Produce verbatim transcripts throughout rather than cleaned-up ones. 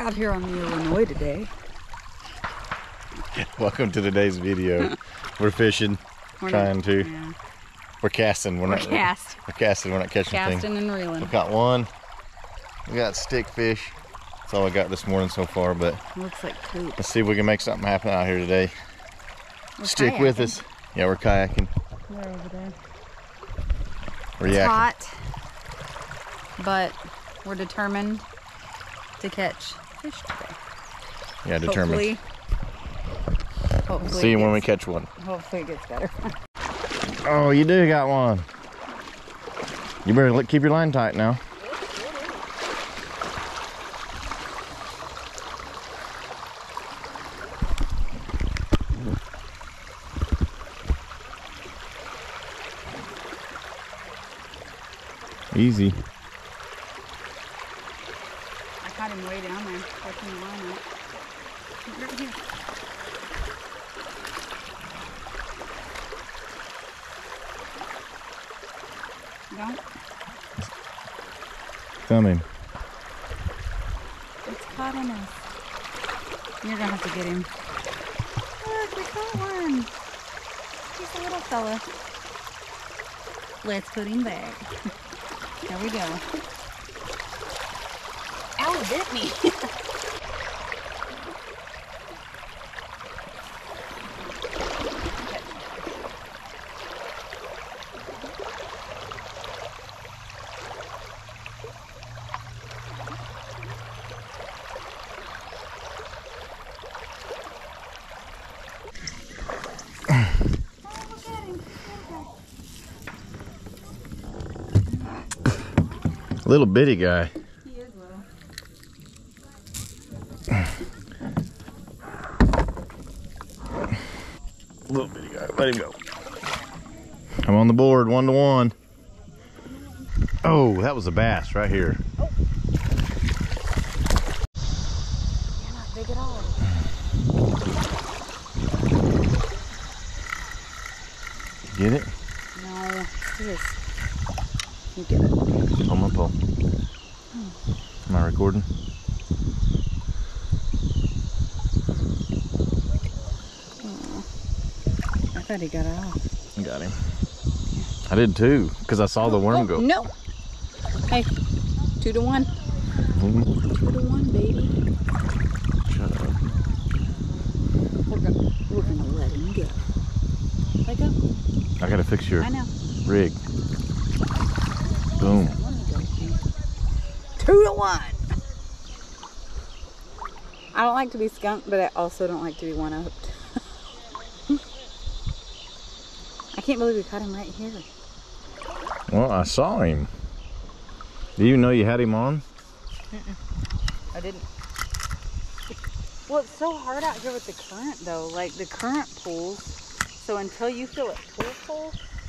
out here on the Illinois today. Welcome to today's video. We're fishing, we're trying not, to. Yeah. We're casting. We're, we're not cast. We're casting. We're not catching Casting things. and reeling. We got one. We got stick fish. That's all I got this morning so far. But looks like poop. Let's see if we can make something happen out here today. We're Stick kayaking. with us. Yeah, we're kayaking. We're over there. We're it's yakking. hot, but we're determined to catch fish today. Yeah, determined. Hopefully, hopefully see you gets, when we catch one. Hopefully it gets better. Oh, you do got one. You better look, keep your line tight now. Easy. I caught him way down there, working the line out. Right here. Don't. Coming. It's caught in us. You're gonna have to get him. Look, we caught one. He's a little fella. Let's put him back. There we go. Ow, it bit me. Little bitty guy. He is little. Little bitty guy. Let him go. I'm on the board, one to one. Oh, that was a bass right here. Oh. You're not big at all. Get it? No, he is. You get it. On my pole. Hmm. Am I recording? Oh, I thought he got off. Got him. I did too, because I saw oh, the worm oh, go. No. Hey, two to one. Mm-hmm. Two to one, baby. Shut up. We're gonna, we're gonna let him go. Let go. I gotta fix your I know. rig. Boom. Two to one. I don't like to be skunked, but I also don't like to be one-upped. I can't believe we caught him right here. Well, I saw him. Do you know you had him on? Mm-mm. I didn't. Well, it's so hard out here with the current, though. Like, the current pulls. So until you feel it pull full,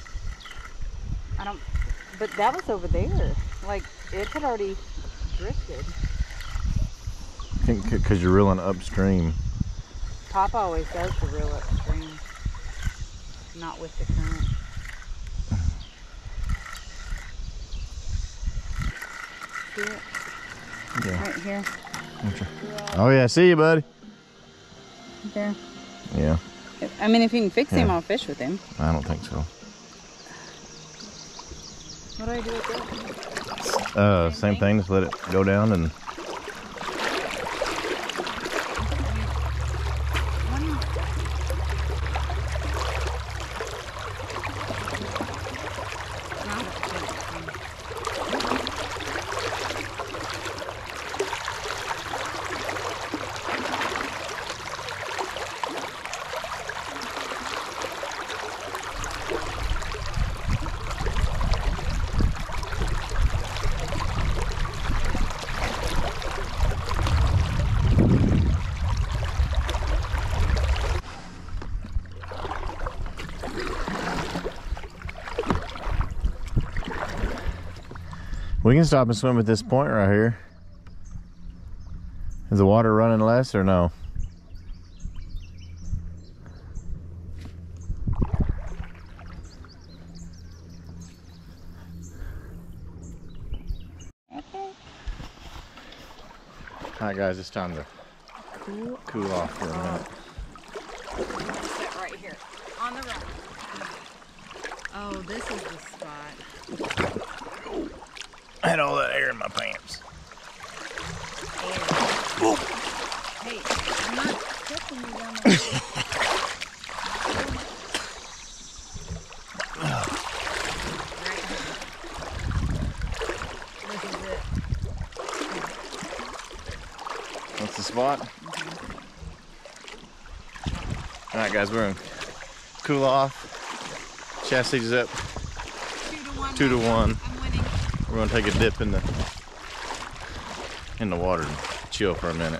I don't. But that was over there. Like, it had already drifted. I think because you're reeling upstream. Papa always does the reel upstream, not with the current. See it? Yeah. Right here. Okay. Oh yeah, see you, buddy. There. Yeah. I mean, if you can fix yeah. him, I'll fish with him. I don't think so. What do I do with that? Uh, same, same thing? thing, just let it go down and... We can stop and swim at this point right here. Is the water running less or no? Alright guys, it's time to cool, cool off for a minute. Sit right here on the rock. Oh, this is the spot. I had all that air in my pants. Air. Whoa. Hey, I'm not touching you down there. Right here. This is it. That's the spot? Mm-hmm. Alright guys, we're gonna cool off. Chastity is up. Two to one. Two to one. I'm winning. We're gonna take a dip in the in the water and chill for a minute.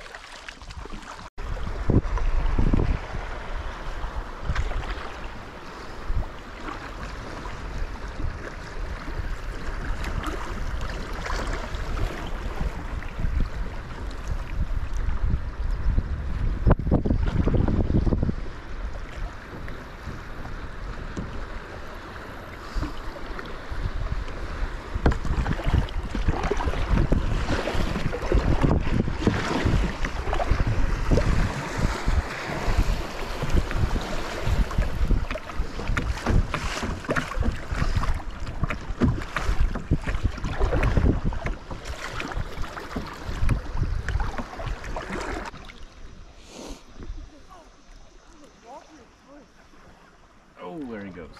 Oh, there he goes.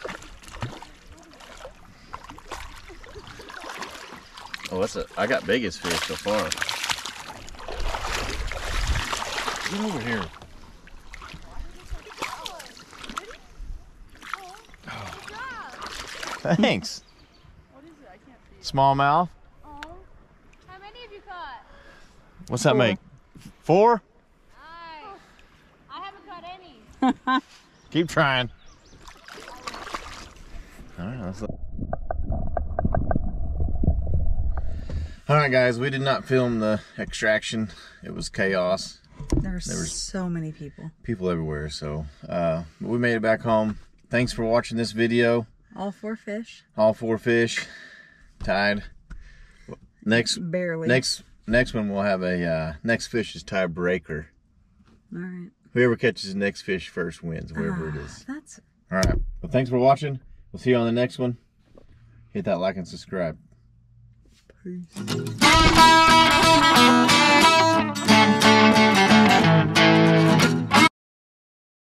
Oh, that's a, I got biggest fish so far. Get over here. Oh. Thanks. What is it? I can't see it. Smallmouth. Oh, how many have you caught? What's that Four. make? Four? Nice. I haven't caught any. Keep trying. All right, let's look. All right, guys, we did not film the extraction. It was chaos. There's There was so many people. People everywhere, so uh, we made it back home. Thanks for watching this video. All four fish. All four fish tied. Next, Barely. next, next one we'll have a uh, next fish is tie breaker. All right. Whoever catches the next fish first wins, wherever Ah, it is. That's. All right. Well, thanks for watching. We'll see you on the next one. Hit that like and subscribe. Peace.